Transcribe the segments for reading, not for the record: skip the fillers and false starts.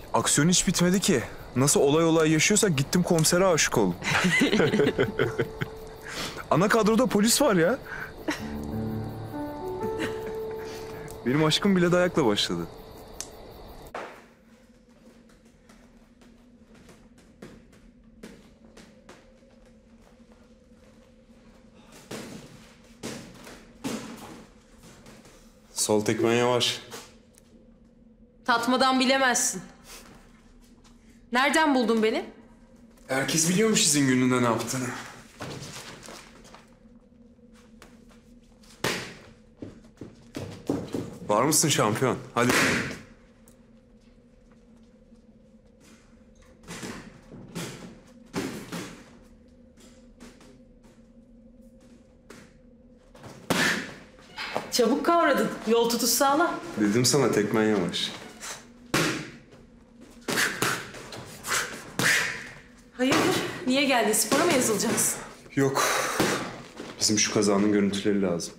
Aksiyon hiç bitmedi ki. Nasıl olay olay yaşıyorsak gittim komisere aşık oldum. Ana kadroda polis var ya. Benim aşkım bile dayakla başladı. Sol tekmen yavaş. Tatmadan bilemezsin. Nereden buldun beni? Herkes biliyormuş izin gününde ne yaptığını. Var mısın şampiyon? Hadi. Çabuk kavradın. Yol tutuş sağla. Dedim sana tekmen yavaş. Hayırdır? Niye geldin? Spora mı yazılacaksın? Yok. Bizim şu kazanın görüntüleri lazım.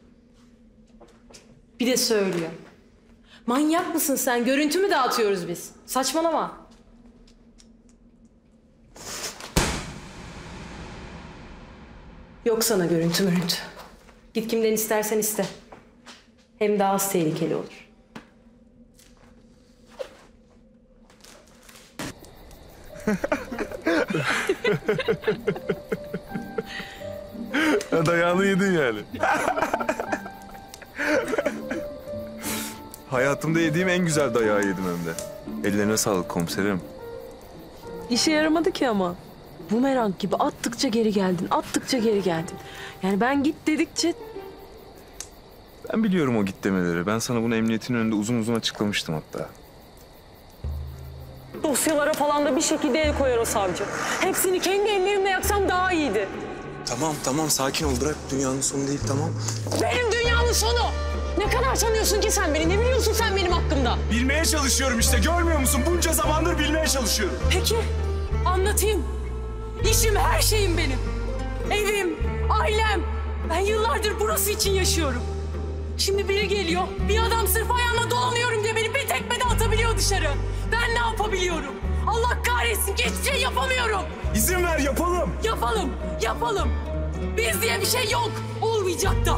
Bir de söylüyor. Manyak mısın sen? Görüntü mü dağıtıyoruz biz? Saçmalama. Yok sana görüntü. Git kimden istersen iste. Hem daha az tehlikeli olur. Dayağını yedin yani. Hayatımda yediğim en güzel dayağı yedim hem de. Ellerine sağlık komiserim. İşe yaramadı ki ama. Bumerang gibi attıkça geri geldin, attıkça geri geldin. Yani ben git dedikçe... Ben biliyorum o git demeleri. Ben sana bunu emniyetin önünde uzun uzun açıklamıştım hatta. Dosyalara falan da bir şekilde el koyar o savcı. Hepsini kendi ellerimle yaksam daha iyiydi. Tamam sakin ol. Bırak dünyanın sonu değil tamam. Benim dünyanın sonu! Ne kadar sanıyorsun ki sen beni? Ne biliyorsun sen benim hakkımda? Bilmeye çalışıyorum işte. Görmüyor musun? Bunca zamandır bilmeye çalışıyorum. Peki, anlatayım. İşim, her şeyim benim. Evim, ailem. Ben yıllardır burası için yaşıyorum. Şimdi biri geliyor, bir adam sırf ayağımla dolanıyorum diye beni bir tekmede atabiliyor dışarı. Ben ne yapabiliyorum? Allah kahretsin ki hiçbir şey yapamıyorum. İzin ver yapalım. Yapalım. Biz diye bir şey yok. Olmayacak da.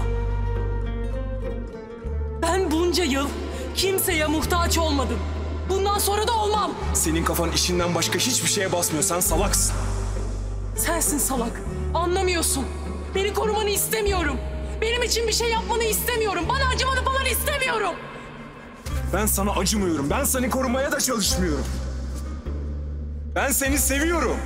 Ben bunca yıl kimseye muhtaç olmadım. Bundan sonra da olmam. Senin kafan işinden başka hiçbir şeye basmıyor. Sen salaksın. Sensin salak. Anlamıyorsun. Beni korumanı istemiyorum. Benim için bir şey yapmanı istemiyorum. Bana acımanı falan istemiyorum. Ben sana acımıyorum. Ben seni korumaya da çalışmıyorum. Ben seni seviyorum.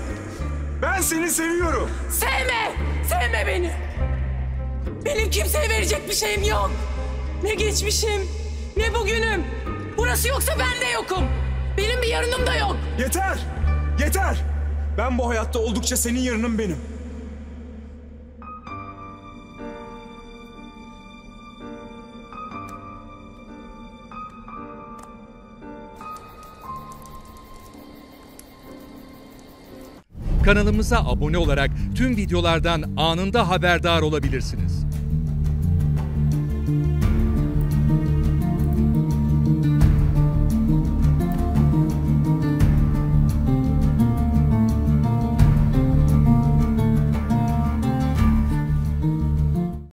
Sevme beni. Benim kimseye verecek bir şeyim yok. Ne geçmişim, ne bugünüm. Burası yoksa ben de yokum. Benim bir yarınım da yok. Yeter. Ben bu hayatta oldukça senin yarının benim. Kanalımıza abone olarak tüm videolardan anında haberdar olabilirsiniz.